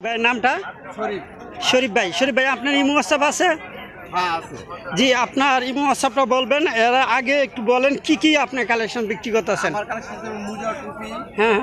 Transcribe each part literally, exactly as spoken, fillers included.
ভাই নামটা শরীফ শরীফ ভাই শরীফ ভাই আপনার ইমো হোয়াটসঅ্যাপ আছে? হ্যাঁ আছে। জি আপনার ইমো হোয়াটসঅ্যাপটা বলবেন, এর আগে একটু বলেন কি কি আপনার কালেকশন বিক্রি করতেছেন। আমার কালেকশন আছে মোজা টুপি হ্যাঁ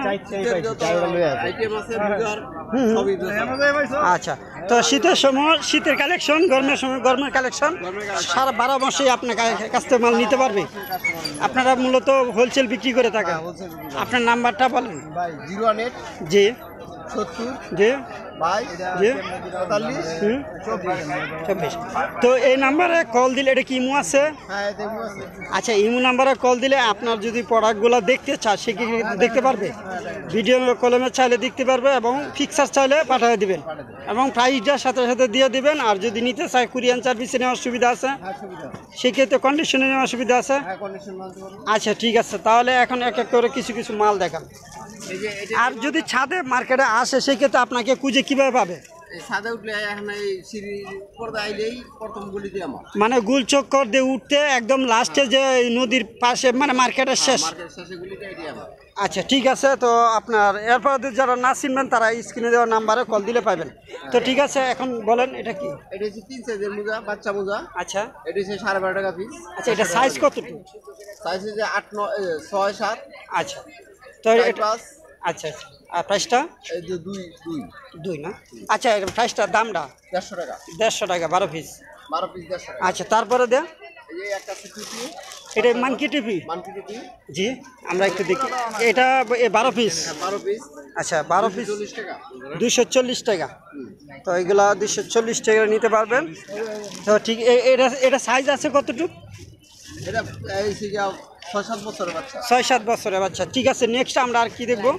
আইটেম আছে মোজার সবই আছে। আচ্ছা, তো শীতের সময় শীতের কালেকশন, গরমের সময় গরমের কালেকশন, সারা বারো মাসেই আপনার কা- কাছ থেকে মাল নিতে পারবে। আপনারা মূলত হোলসেল বিক্রি করে থাকেন। আপনার নাম্বারটা বলেন। ভাই জিরো ওয়ান এইট জি সত্তর জি বাইশ জি পঁয়তাল্লিশ হুম চব্বিশ। চব্বিশ। তো এই নাম্বারে কল দিলে, এটা কি ইমো আছে? হ্যাঁ এতে এমনি আছে। আচ্ছা, ইমো নাম্বারে কল দিলে আপনার যদি প্রোডাক্টগুলো দেখতে চায় সে কি দেখতে পারবে? ভিডিও কলমে চাইলে দেখতে পারবে এবং ফিক্সার চাইলে পাঠিয়ে দিবেন এবং প্রাইসটার সাথে সাথে দিয়ে দিবেন। আর যদি নিতে চায় কুরিয়ান সার্ভিসে নেওয়ার সুবিধা আছে, হ্যাঁ সুবিধা। সেক্ষেত্রে কন্ডিশনে নেওয়ার সুবিধা আছে। হ্যাঁ কন্ডিশন মানতে পারবো। আচ্ছা ঠিক আছে, তাহলে এখন এক এক করে কিছু কিছু মাল দেখান। এই যে এটা আর যদি ছাদে মার্কেটে আসে সেক্ষেত্রে আপনাকে খুঁজে কীভাবে পাবে? এই সাদা উঠলে এখন এই সিঁড়ি পর্দা আইলেই প্রথম গুলিতে আমার মানে গুলচক্কর দিয়ে উঠতে একদম লাস্টে যে নদীর পাশে, মানে মার্কেটের শেষ। মার্কেট শেষে গুলিতে আইডি আমার। আচ্ছা ঠিক আছে, তো আপনার এরপর যারা না চিনবেন তারা স্ক্রিনে দেওয়া নাম্বারে কল দিলে পাবেন। তো ঠিক আছে, এখন বলেন এটা কি? এটা হচ্ছে তিন সাইজের মোজা, বাচ্চা মোজা। আচ্ছা এটা হচ্ছে সাড়ে বারো টাকা পিস। আচ্ছা, এটা সাইজ কতটুকু? সাইজ হচ্ছে আট নয় এ, ছয় সাত আচ্ছা, তো চার এটা পাঁচ আচ্ছা আচ্ছা, আর প্রাইসটা? এই যে দুই দুই দুই না? আচ্ছা, প্রাইসটার দামটা দেড়শো টাকা। দেড়শো টাকা বারো পিস। বারো পিস দেড়শো টাকা। আচ্ছা, তারপরে দে এই যে একটা আছে টুপি, এটা মানকি টিভি। মানকি টুপি। জি আমরা একটু দেখি, এটা এ বারো পিস। হ্যাঁ বারো পিস আচ্ছা বারো পিস চল্লিশ টাকা। দুইশো চল্লিশ টাকা। তো এগুলা দুইশো চল্লিশ টাকা নিতে পারবেন। তো ঠিক এ- এটা এটা সাইজ আছে কতটুকু? এটা এই যে যা ছয় সাত বছরের বাচ্চা। ছয় সাত বছরের বাচ্চা। ঠিক আছে, নেক্সট আমরা আর কি দেখবো?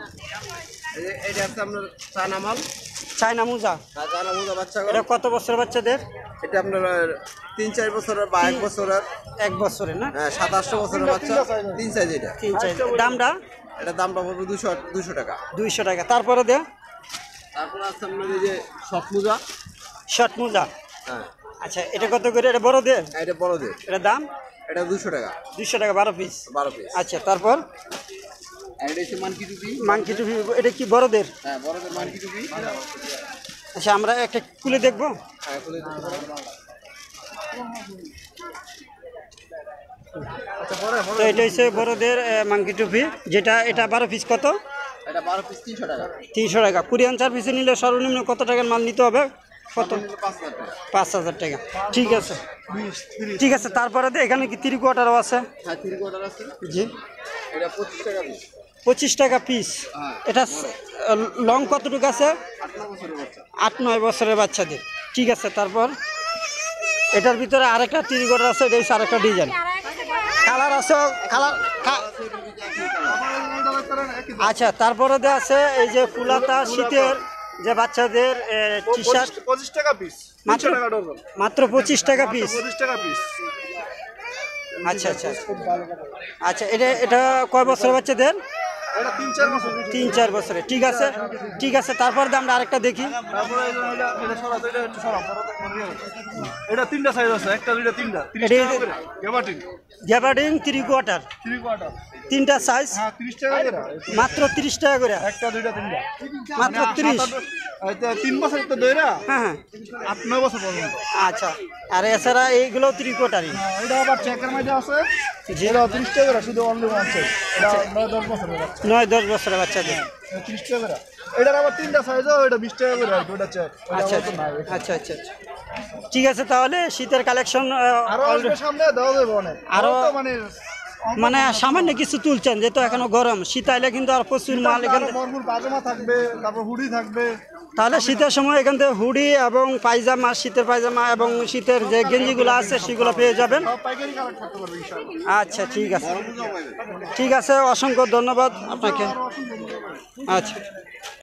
এই যে এটা আছে আপনার চায়না মাল। চায়না মোজা। আর চায়না মোজা বাচ্চা এটা কত বছরের বাচ্চাদের? এটা আপনার তিন চার বছরের বা এক বছরের, এক বছরের না? হ্যাঁ সাত আটশো বছরের বাচ্চা। তিন সাইজ এটা। তিন চার। দামটা? এটা দামটা পড়বে দুশো দুশো টাকা। দুইশো টাকা। তারপরে দে তারপর আছে আপনার এই যে শর্ট মোজা। শর্ট মোজা। হ্যাঁ আচ্ছা, এটা কত করে? এটা বড় দে? এটা বড়দের, এটা দাম এটা দুশো টাকা। দুইশো টাকা বারো পিস। বারো পিস। আচ্ছা, তারপর আর এটা হচ্ছে মানকি টুপি। মানকি টুপি, এটা কি বড়দের? হ্যাঁ বড়দের মানকি টুপি। আচ্ছা, আমরা একটা খুলে দেখবো। হ্যাঁ খুলে দিতে পারেন। আচ্ছা বড় বড় তো এটা হচ্ছে বড়দের মানকি টুপি, যেটা এটা বারো পিস কত? এটা বারো পিস তিনশো টাকা। তিনশো টাকা। কুরিয়ান সার্ভিসে নিলে সর্বনিম্ন কত টাকার মাল নিতে হবে? কত? পাঁচ হাজার টাকা। পাঁচ হাজার টাকা। ঠিক আছে ঠিক আছে। তারপরে দে, এখানে কি থ্রি কোয়ার্টারও আছে? হ্যাঁ থ্রি কোয়ার্টার আছে। জি, এটা পঁচিশ টাকা পিস। পঁচিশ টাকা পিস। হ্যাঁ। এটা লং কতটুকু আছে? আট ন বছরের বাচ্চা। আট নয় বছরের বাচ্চাদের। ঠিক আছে, তারপর এটার ভিতরে আরেকটা থ্রি কোয়ার্টার আছে, এটা হচ্ছে আরেকটা ডিজাইন। কালার আছে, কালার। আচ্ছা, তারপরে দে আছে এই যে ফুলাতা শীতের যে বাচ্চাদের টি শার্ট, পঁচিশ টাকা পিস। মাত্র টাকা ডজন। মাত্র পঁচিশ টাকা পিস। পঁচিশ টাকা পিস। আচ্ছা আচ্ছা আচ্ছা, এটা এটা কয় বছরের বাচ্চাদের? এটা তিন চার বছর। তিন চার বছরে। ঠিক আছে ঠিক আছে। তারপর দিয়ে আমরা আরেকটা দেখি। তারপরে এই যে এটা- এটা সরাতে, এটা একটু সরাও, সরাতে মনে হয়। এটা তিনটা সাইজ আছে, একটা দুইটা তিনটা তিরিশ এটা- টাকা করে gabardine gabardine three quarter, three quarter. তিনটা সাইজ হ্যাঁ তিরিশ টাকা করে। মাত্র তিরিশ টাকা করে। একটা দুইটা তিনটা মাত্র মানে তিরিশ। সাত আট- এটা তিন বছর তো দইরা হ্যাঁ হ্যাঁ। আট নয় বছর পর্যন্ত। আচ্ছা, আর এছাড়া এইগুলো থ্রি কোয়ার্টারই। হ্যাঁ, এটা আবার চেকের মধ্যে আছে। জি, এটা তিরিশ টাকা করে, শুধু অনলি ওয়ান সাইজ। এটা নয় দশ বছরের বাচ্চা। নয় দশ বছরের বাচ্চাদের। এটা তিরিশ টাকা করে। এটার আবার তিনটা সাইজ, ওইটা বিশ টাকা করে আর কি, ওটা চেক। আচ্ছা আচ্ছা আচ্ছা আচ্ছা আচ্ছা। ঠিক আছে, তাহলে শীতের কালেকশন আরো আসবে সামনে, দেওয়া যাবে অনেক। আরো- আরো তো মানে মানে সামান্য কিছু তুলছেন, যেহেতু এখনো গরম, শীত আইলে কিন্তু আর প্রচুর মাল এখান থেকে- ভরপুর পাজামা থাকবে, তারপর হুডি থাকবে। তাহলে শীতের সময় এখান থেকে হুডি এবং পায়জামা, শীতের পায়জামা এবং শীতের যে গেঞ্জিগুলো আছে সেগুলো পেয়ে যাবেন। সব পাইকারি কালেক্ট করতে পারবে ইনশাআল্লাহ। আচ্ছা ঠিক আছে ঠিক আছে, অসংখ্য ধন্যবাদ আপনাকে। আচ্ছা।